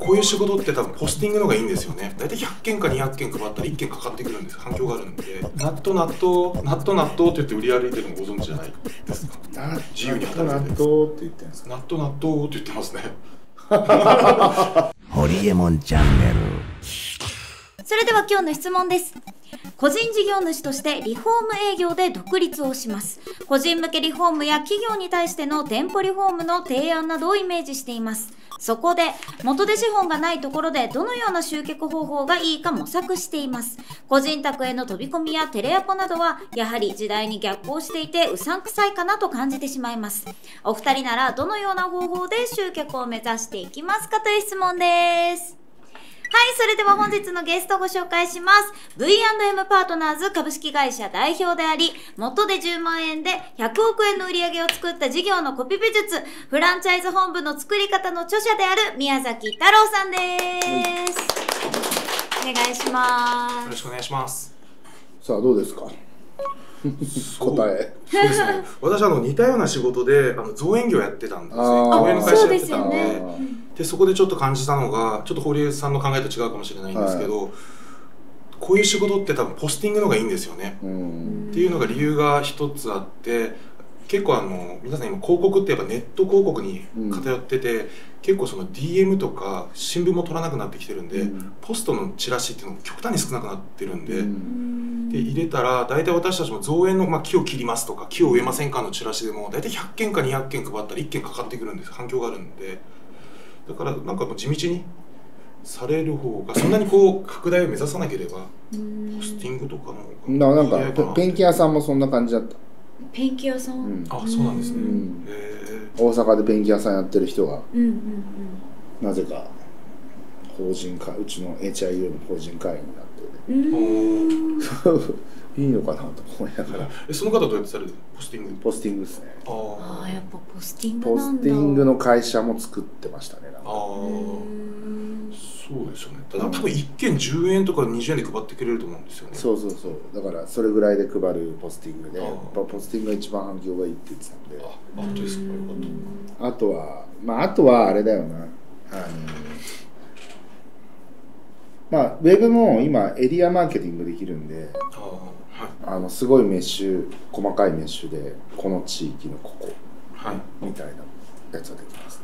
こういう仕事って多分ポスティングの方がいいんですよね。大体100件か200件配ったら1件かかってくるんです。反響があるんで。納豆って言って売り歩いてるのご存知じゃないですか。自由に働いてる。 納豆って言ってるんですか。 納豆って言ってますね。 ホリエモンチャンネル。 それでは今日の質問です。個人事業主としてリフォーム営業で独立をします。個人向けリフォームや企業に対しての店舗リフォームの提案などをイメージしています。そこで元手資本がないところでどのような集客方法がいいか模索しています。個人宅への飛び込みやテレアポなどはやはり時代に逆行していてうさんくさいかなと感じてしまいます。お二人ならどのような方法で集客を目指していきますかという質問です。はい、それでは本日のゲストをご紹介します。V&M パートナーズ株式会社代表であり、元で10万円で100億円の売り上げを作った事業のコピペ術、フランチャイズ本部の作り方の著者である宮崎太郎さんです。お願いします。 よろしくお願いします。 さあどうですか。答え。 そうですね。私似たような仕事で造園業やってたんですね。造園の会社やってたんで、そこでちょっと感じたのが、ちょっと堀江さんの考えと違うかもしれないんですけど、こういう仕事って多分ポスティングの方がいいんですよね。っていうのが理由が一つあって、結構皆さん今広告ってやっぱネット広告に偏ってて、結構その DM とか新聞も取らなくなってきてるんで、ポストのチラシっていうのも極端に少なくなってるんで、入れたら大体私たちも造園の、木を切りますとか木を植えませんかのチラシでも大体100件か200件配ったら1件かかってくるんです。反響があるんで、だからなんか地道にされる方が、そんなに拡大を目指さなければポスティングとかのなんかペンキ屋さんもそんな感じだった。 ペンキ屋さん、 あ、そうなんですね。 大阪でペンキ屋さんやってる人がなぜか法人会、うちの HIU の法人会員になっていいのかなと思いながら。 その方どうやってされる？ポスティング？ ポスティングですね。 ああ、やっぱポスティングなんだ。 ポスティングの会社も作ってましたね。なんかそうですよね。ただ多分1件10円とか20円で配ってくれると思うんですよね。 そうだからそれぐらいで配るポスティングで、ポスティングが一番反響がいいって言ってたんで。 本当ですか。よかった。 あとはあれだよな、ウェブも今エリアマーケティングできるんで、すごいメッシュ、細かいメッシュでこの地域のここみたいなやつができますね。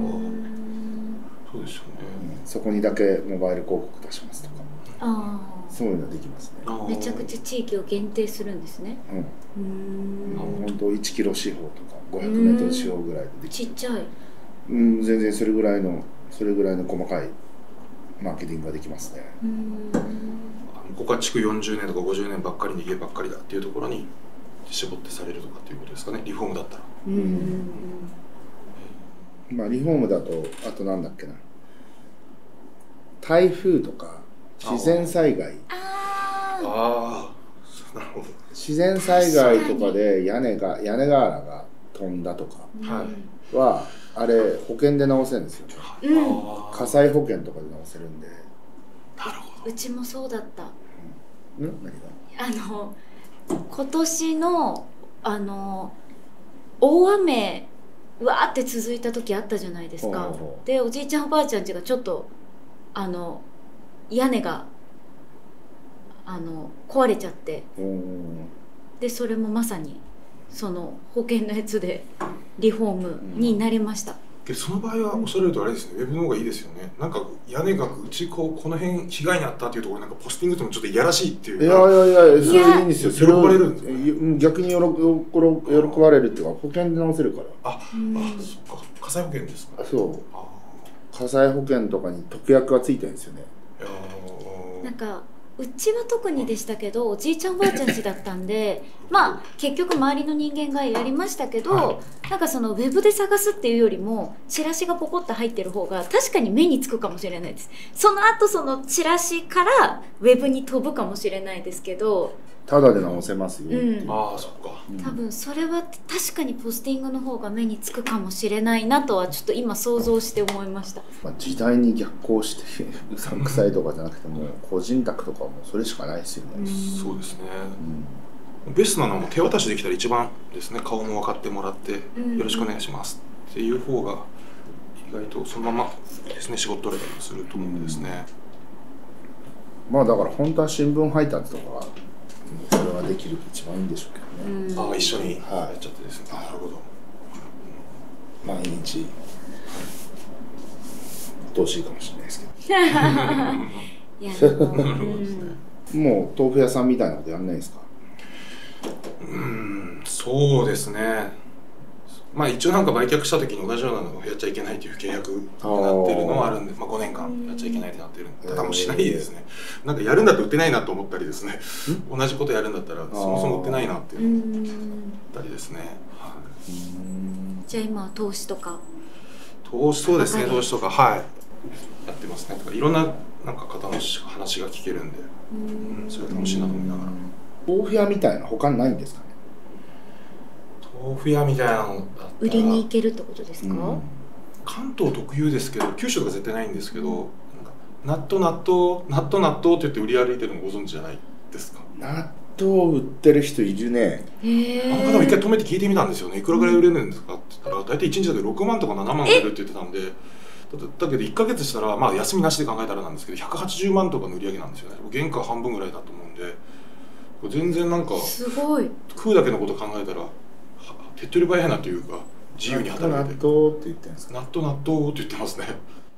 そうですよね。 そこにだけモバイル広告出しますとか、そういうのできますね。 めちゃくちゃ地域を限定するんですね。 本当1キロ四方とか500メートル四方ぐらいでできる。 ちっちゃい。 全然それぐらいの細かいマーケティングができますね。 ここは築40年とか50年ばっかりの家ばっかりだっていうところに絞ってされるとかっていうことですかね。リフォームだったら。 リフォームだとあとなんだっけな、台風とか自然災害。自然災害とかで屋根瓦が飛んだとかは、あれ保険で直せるんですよね。火災保険とかで直せるんで。 なるほど。 うちもそうだった。 何が？ 今年の大雨わーって続いた時あったじゃないですか。でおじいちゃんおばあちゃん家がちょっと屋根が壊れちゃって、でそれもまさにその保険のやつでリフォームになりました。 その場合はおっしゃられるとあれですね、ウェブの方がいいですよね。なんか屋根がうちこの辺被害に遭ったっていうところなんかポスティングともちょっといやらしいっていうか。 いやそれいいんですよ。 喜ばれるんですね。 逆に喜ばれるっていうか、保険で直せるから。 そっか。火災保険ですか。 そう。火災保険とかに特約がついてるんですよね。 なんかうちは特にでしたけど、おじいちゃんおばあちゃん家だったんで結局周りの人間がやりましたけど、なんかそのウェブで探すっていうよりもチラシがポコッと入ってる方が確かに目につくかもしれないです。その後そのチラシからウェブに飛ぶかもしれないですけど、 ただで直せますよ。 そっか。 多分それは確かにポスティングの方が目につくかもしれないなとはちょっと今想像して思いました。 時代に逆行してうさんくさいとかじゃなくても個人宅とかもそれしかないですよね。 そうですね。ベストなのは手渡しできたら一番ですね。顔も分かってもらってよろしくお願いしますっていう方が意外とそのままですね仕事取れたりもすると思うんですね。 まあだから本当は新聞配達とかはそれはできると一番いいんでしょうけどね。 一緒にやっちゃってですね。なるほど。 毎日うっとうしいかもしれないですけど。もう豆腐屋さんみたいなことやんないですか？ そうですね。まあ一応なんか売却した時に同じようなのをやっちゃいけないという契約になってるのはあるんで、5年間やっちゃいけないってなってる方もしないですね。なんかやるんだって売ってないなと思ったりですね、同じことやるんだったらそもそも売ってないなっていうのを思ったりですね。 じゃあ今は投資とかそうですね、投資とかやってますね。とかいろんななんか方の話が聞けるんで、それは楽しいなと思いながら。 豆腐屋みたいな他にないんですかね？ 豆腐屋みたいなのだったら売りに行けるってことですか？ 関東特有ですけど、九州とか絶対ないんですけど、納豆って言って売り歩いてるのご存知じゃないですか？ 納豆売ってる人いるね。 あの方も一回止めて聞いてみたんですよね。いくらぐらい売れるんですかって言ったら、大体1日で6万とか7万売れるって言ってたんで、だけど1ヶ月したら、まあ休みなしで考えたらなんですけど、180万とかの売り上げなんですよね。原価半分ぐらいだと思うんで、全然なんかすごい食うだけのこと考えたら手っ取り早いなというか、自由に働いて。 納豆って言ってるんですか？ 納豆って言ってますね。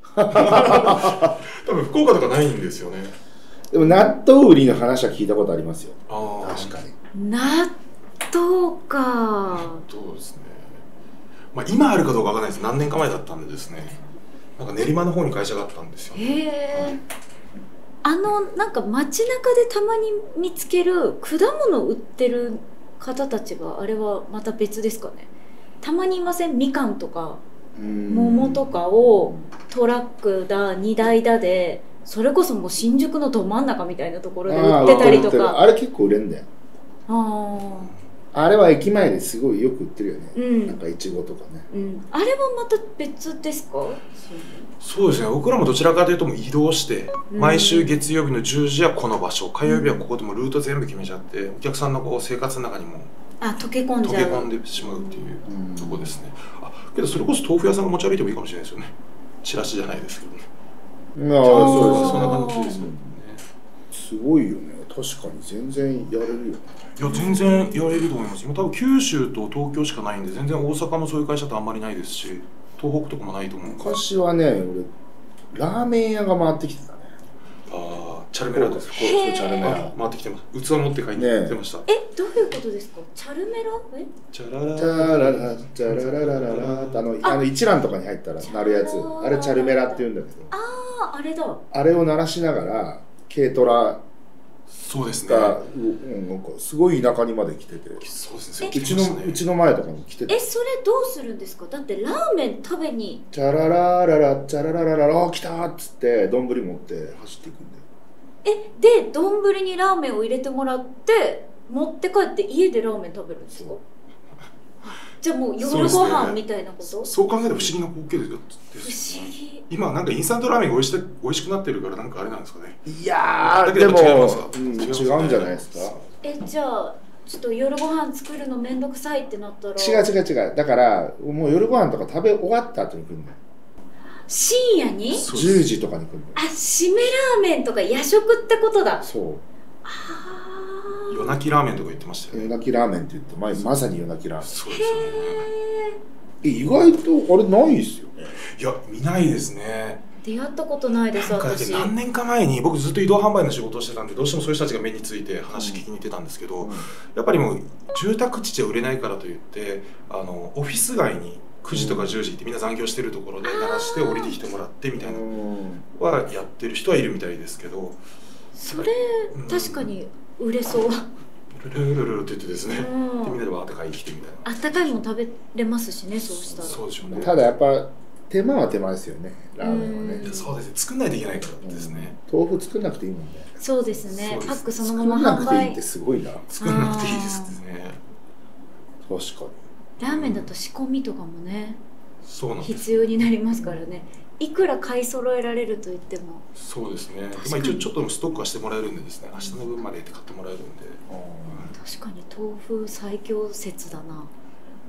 多分福岡とかないんですよね。 でも納豆売りの話は聞いたことありますよ。確かに。 納豆か。 納豆ですね。まあ今あるかどうかわからないです。何年か前だったんでですね。なんか練馬の方に会社があったんですよね。 なんか街中でたまに見つける果物売ってる方たちがあれはまた別ですかね？たまにいません？みかんとか桃とかをトラックだ荷台だで、それこそもう新宿のど真ん中みたいなところで売ってたりとか。 あれ結構売れんだよ。あれは駅前ですごいよく売ってるよね。なんかいちごとかね。 あれはまた別ですか？ そうですね。僕らもどちらかというともう移動して、毎週月曜日の10時はこの場所、火曜日はここでもルート全部決めちゃって、お客さんのこう生活の中にも溶け込んでしまうっていうところですね。けどそれこそ豆腐屋さんが持ち歩いてもいいかもしれないですよね。チラシじゃないですけどね。 そうです。 そんな感じですよね。 すごいよね。確かに全然やれるよね。 いや全然やれると思います。今多分九州と東京しかないんで、全然大阪もそういう会社ってあんまりないですし、東北とかもないと思う。 昔はね、俺ラーメン屋が回ってきてたね。 チャルメラです。 チャルメラ回ってきてます。器持って帰ってました。 どういうことですか？チャルメラ？ チャララチャラララララ一覧とかに入ったら鳴るやつ、あれチャルメラって言うんだけど。 あれだ。 あれを鳴らしながら軽トラそうですね。 なんかすごい田舎にまで来てて、 そうですね。 うちの前とかに来てて。 それどうするんですか？だってラーメン食べに。 チャララララチャラララララ来たーっつって丼持って走っていくんだよ。 で丼にラーメンを入れてもらって持って帰って家でラーメン食べるんですか？じゃあもう夜ご飯みたいなこと？ そう考えたら不思議な光景ですよ。 不思議。 今なんかインスタントラーメンが美味しくなってるからなんかあれなんですかね。 いやーでも違うんじゃないですか。 じゃあちょっと夜ご飯作るのめんどくさいってなったら。 違う。だからもう夜ご飯とか食べ終わった後に来るんだよ。 深夜に 10時とかに来るんだよ。 締めラーメンとか夜食ってことだ。 そう。 夜泣きラーメンとか言ってましたよね。 夜泣きラーメンって言ってまさに夜泣きラーメン。 そうですよね。 意外とあれないですよね。 いや見ないですね。 出会ったことないです。私何年か前に僕ずっと移動販売の仕事をしてたんで、どうしてもそういう人たちが目について話聞きに行ってたんですけど、やっぱりもう住宅地で売れないからといってオフィス街に9時とか10時ってみんな残業してるところで鳴らして降りてきてもらってみたいなはやってる人はいるみたいですけど、 それ確かに売れそう。 ルルルって言ってですね、でみんなでわーって買いに来てみたいな。 あったかいもの食べれますしね、そうしたら。 そうでしょうね。 ただやっぱ手間は手間ですよね、ラーメンはね。 そうですね、作んないといけないからですね。 豆腐作んなくていいもんね。 そうですね、パックそのまま販売。 作んなくていいってすごいな。 作んなくていいですね。 確かに。 ラーメンだと仕込みとかもね、 必要になりますからね。いくら買い揃えられると言っても。 そうですね。まあ一応ちょっとストックはしてもらえるんでですね、明日の分までって買ってもらえるんで。 確かに豆腐最強説だな。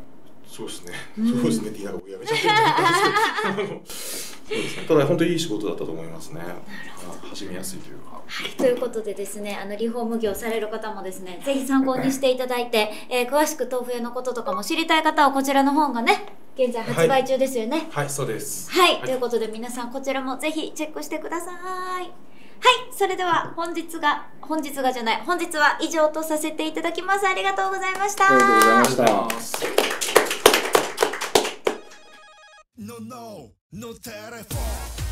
そうですね、そうですねって言いながら僕やめちゃってるんじゃないですけどそうですね、ただ本当にいい仕事だったと思いますね。始めやすいというか。 はい、ということでですね、リフォーム業される方もですね、ぜひ参考にしていただいて、詳しく豆腐屋のこととかも知りたい方はこちらの本がね、現在発売中ですよね。 はい、はい、そうです。 はい、ということで皆さんこちらもぜひチェックしてください。はい、それでは本日は以上とさせていただきます。ありがとうございました。 ありがとうございました。 No, no, no telephone.